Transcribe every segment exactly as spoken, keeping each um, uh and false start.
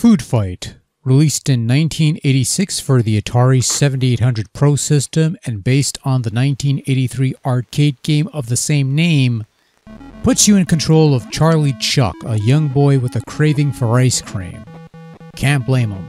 Food Fight, released in nineteen eighty-six for the Atari seventy-eight hundred Pro system and based on the nineteen eighty-three arcade game of the same name, puts you in control of Charlie Chuck, a young boy with a craving for ice cream. Can't blame him.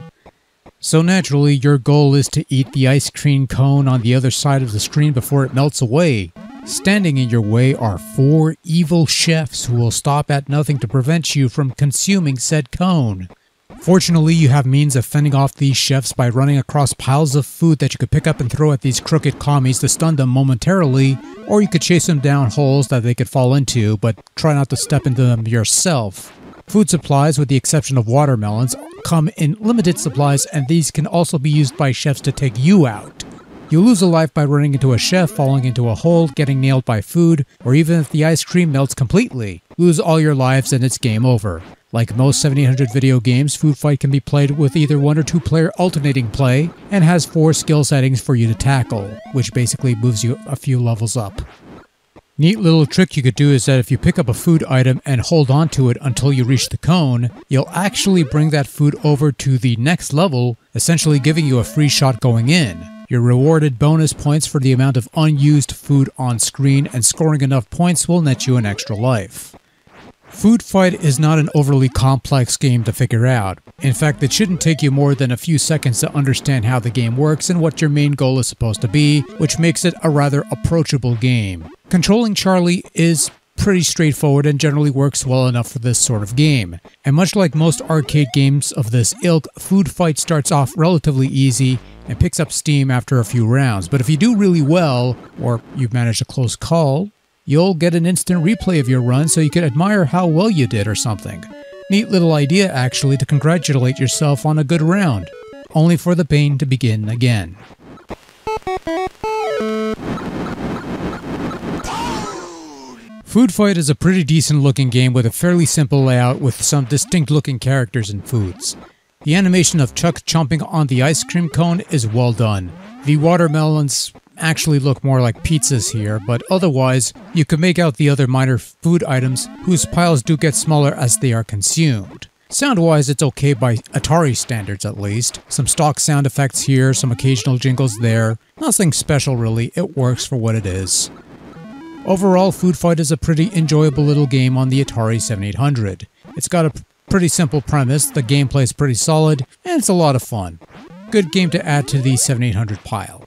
So naturally, your goal is to eat the ice cream cone on the other side of the screen before it melts away. Standing in your way are four evil chefs who will stop at nothing to prevent you from consuming said cone. Fortunately, you have means of fending off these chefs by running across piles of food that you could pick up and throw at these crooked commies to stun them momentarily, or you could chase them down holes that they could fall into, but try not to step into them yourself. Food supplies, with the exception of watermelons, come in limited supplies, and these can also be used by chefs to take you out. You lose a life by running into a chef, falling into a hole, getting nailed by food, or even if the ice cream melts completely. Lose all your lives and it's game over. Like most seventy-eight hundred video games, Food Fight can be played with either one or two player alternating play, and has four skill settings for you to tackle, which basically moves you a few levels up. Neat little trick you could do is that if you pick up a food item and hold on to it until you reach the cone, you'll actually bring that food over to the next level, essentially giving you a free shot going in. You're rewarded bonus points for the amount of unused food on screen, and scoring enough points will net you an extra life. Food Fight is not an overly complex game to figure out. In fact, it shouldn't take you more than a few seconds to understand how the game works and what your main goal is supposed to be, which makes it a rather approachable game. Controlling Charlie is pretty straightforward and generally works well enough for this sort of game. And much like most arcade games of this ilk, Food Fight starts off relatively easy and picks up steam after a few rounds. But if you do really well, or you've managed a close call, you'll get an instant replay of your run so you can admire how well you did or something. Neat little idea actually to congratulate yourself on a good round, only for the pain to begin again. Food Fight is a pretty decent looking game with a fairly simple layout with some distinct looking characters and foods. The animation of Chuck chomping on the ice cream cone is well done. The watermelons actually look more like pizzas here, but otherwise, you can make out the other minor food items whose piles do get smaller as they are consumed. Sound-wise, it's okay by Atari standards at least. Some stock sound effects here, some occasional jingles there. Nothing special really, it works for what it is. Overall, Food Fight is a pretty enjoyable little game on the Atari seventy-eight hundred. It's got a pretty simple premise, the gameplay is pretty solid, and it's a lot of fun. Good game to add to the seventy-eight hundred pile.